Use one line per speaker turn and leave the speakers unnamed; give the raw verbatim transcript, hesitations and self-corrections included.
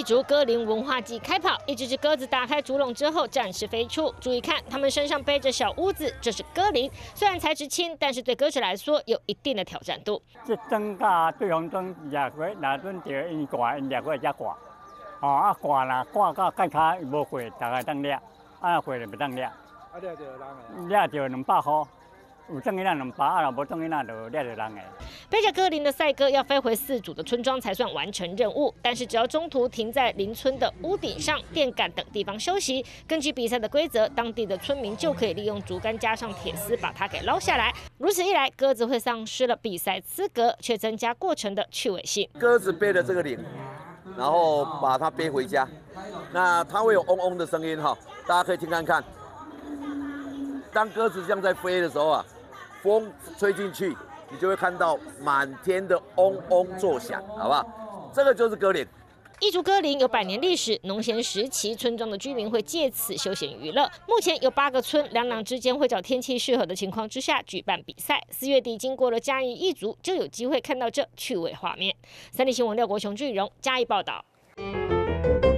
竹歌林文化季开跑，一只只鸽子打开竹笼之后暂时飞出。注意看，它们身上背着小屋子，这是鸽铃。虽然材质轻，但是对鸽子来说有一定的挑战度。
这灯甲对方灯也过，若准着因挂，因掠过才挂。哦啊挂啦，挂到盖卡无过，大概当掠，啊过就袂当掠。啊掠着人诶？掠着两百块。 有种囡仔两百，啊，若无种囡仔就掠着人诶。
背着鸽铃的赛鸽要飞回四组的村庄才算完成任务，但是只要中途停在邻村的屋顶上、电杆等地方休息，根据比赛的规则，当地的村民就可以利用竹竿加上铁丝把它给捞下来。如此一来，鸽子会丧失了比赛资格，却增加过程的趣味性。
鸽子背着这个铃，然后把它背回家，那它会有嗡嗡的声音哈，大家可以听看看。 当鸽子这样在飞的时候啊，风吹进去，你就会看到满天的嗡嗡作响，好不好？这个就是鸽铃。
一竹歌铃有百年历史，农闲时期村庄的居民会借此休闲娱乐。目前有八个村，两两之间会找天气适合的情况之下举办比赛。四月底经过了嘉义一族，就有机会看到这趣味画面。三立新闻廖国雄、巨荣嘉义报道。